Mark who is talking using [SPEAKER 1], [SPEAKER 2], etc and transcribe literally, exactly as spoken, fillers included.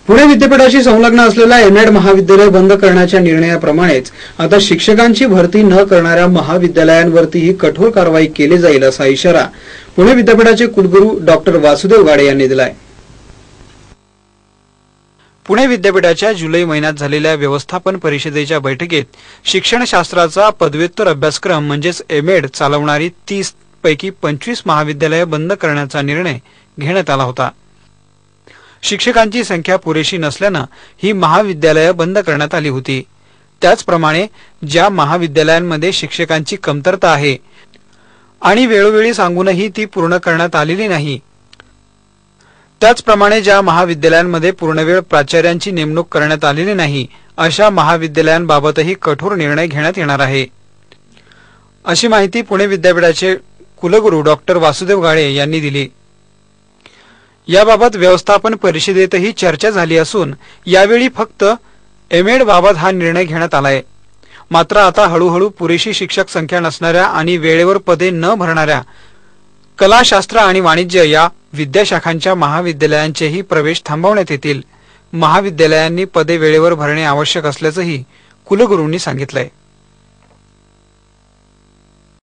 [SPEAKER 1] पुणे विद्यापीठाशी संलग्न असलेल्या एमएड महाविद्यालय बंद करण्याच्या निर्णयाप्रमाणेच आता शिक्षकांची भरती न करणाऱ्या महाविद्यालयांवरतीही कठोर कारवाई केली जाईल असा इशारा पुणे विद्यापीठाचे कुलगुरू डॉक्टर वासुदेव गाडे यांनी दिलाय। पुणे विद्यापीठाच्या जुलै महिन्यात झालेल्या व्यवस्थापन परिषदेच्या बैठकीत शिक्षणशास्त्राचा पदव्युत्तर अभ्यासक्रम म्हणजेच एमएड चालवणारी तीस पैकी पंचवीस महाविद्यालये बंद करण्याचा निर्णय घेण्यात आला होता। शिक्षकांची संख्या पुरेशी नसल्याने ही महाविद्यालये बंद करण्यात आली होती। त्याचप्रमाणे ज्या महाविद्यालयांमध्ये शिक्षकांची कमतरता आहे आणि वेळोवेळी सांगूनही ती पूर्ण करण्यात आलेली नाही, त्याचप्रमाणे ज्या महाविद्यालयांमध्ये पूर्णवेळ प्राचार्यांची नेमणूक करण्यात आलेली नाही, अशा महाविद्यालयांबाबतही कठोर निर्णय घेण्यात येणार आहे, अशी माहिती पुणे विद्यापीठाचे कुलगुरू डॉक्टर वासुदेव गाडे यांनी दिली। याबाबत व्यवस्थापन परिषदेतही चर्चा झाली असून यावेळी फक्त एमएड बाबत हा निर्णय घेण्यात आलाय। मात्र आता हळूहळू पुरेशी शिक्षक संख्या नसणाऱ्या आणि वेळेवर पदे न भरणाऱ्या कलाशास्त्र आणि वाणिज्य या विद्याशाखांच्या महाविद्यालयांचेही प्रवेश थांबवण्यात येतील। महाविद्यालयांनी पदे वेळेवर भरणे आवश्यक असल्याचंही कुलगुरूंनी सांगितलंय।